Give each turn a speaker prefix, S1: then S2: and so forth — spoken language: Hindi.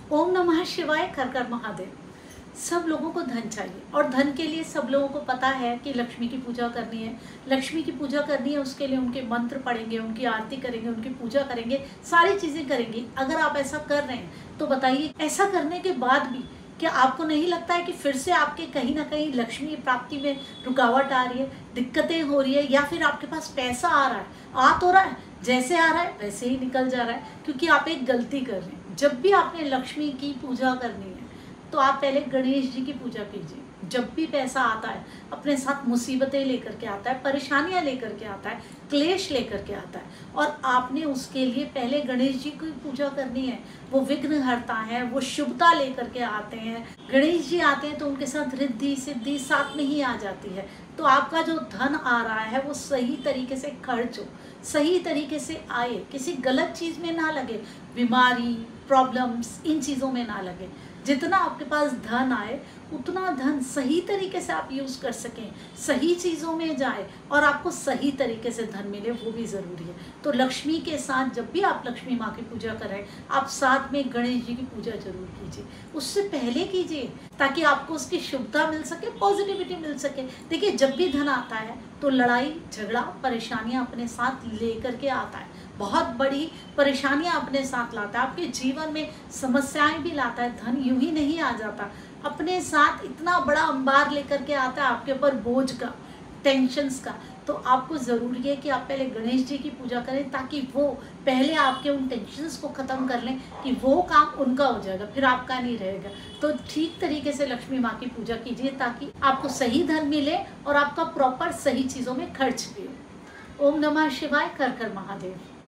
S1: ओम नमः शिवाय, कर कर महादेव। सब लोगों को धन चाहिए और धन के लिए सब लोगों को पता है कि लक्ष्मी की पूजा करनी है। लक्ष्मी की पूजा करनी है, उसके लिए उनके मंत्र पढ़ेंगे, उनकी आरती करेंगे, उनकी पूजा करेंगे, सारी चीज़ें करेंगे। अगर आप ऐसा कर रहे हैं तो बताइए, ऐसा करने के बाद भी क्या आपको नहीं लगता है कि फिर से आपके कहीं ना कहीं लक्ष्मी प्राप्ति में रुकावट आ रही है, दिक्कतें हो रही है, या फिर आपके पास पैसा आ रहा है, आ तो रहा है, जैसे आ रहा है वैसे ही निकल जा रहा है? क्योंकि आप एक गलती कर रहे हैं। जब भी आपने लक्ष्मी की पूजा करनी है तो आप पहले गणेश जी की पूजा कीजिए। जब भी पैसा आता है अपने साथ मुसीबतें लेकर के आता है, परेशानियां लेकर के आता है, क्लेश लेकर के आता है, और आपने उसके लिए पहले गणेश जी की पूजा करनी है। वो विघ्न हरता है, वो शुभता लेकर के आते हैं। गणेश जी आते हैं तो उनके साथ रिद्धि सिद्धि साथ में ही आ जाती है। तो आपका जो धन आ रहा है वो सही तरीके से खर्च हो, सही तरीके से आए, किसी गलत चीज़ में ना लगे, बीमारी प्रॉब्लम्स इन चीज़ों में ना लगे। जितना आपके पास धन आए उतना धन सही तरीके से आप यूज़ कर सकें, सही चीज़ों में जाए और आपको सही तरीके से धन मिले, वो भी ज़रूरी है। तो लक्ष्मी के साथ जब भी आप लक्ष्मी माँ की पूजा करें, आप साथ में गणेश जी की पूजा जरूर कीजिए। उससे पहले कीजिए ताकि आपको उसकी शुभता मिल सके, पॉजिटिविटी मिल सके। देखिए, जब भी धन आता है तो लड़ाई झगड़ा परेशानियाँ अपने साथ लेकर के आता है, बहुत बड़ी परेशानियां अपने साथ लाता है, आपके जीवन में समस्याएं भी लाता है। धन यूं ही नहीं आ जाता, अपने साथ इतना बड़ा अंबार लेकर के आता है आपके ऊपर बोझ का, टेंशन्स का। तो आपको ज़रूरी है कि आप पहले गणेश जी की पूजा करें ताकि वो पहले आपके उन टेंशन्स को ख़त्म कर लें कि वो काम उनका हो जाएगा, फिर आपका नहीं रहेगा। तो ठीक तरीके से लक्ष्मी माँ की पूजा कीजिए ताकि आपको सही धन मिले और आपका प्रॉपर सही चीज़ों में खर्च भी हो। ओम नमः शिवाय, कर कर महादेव।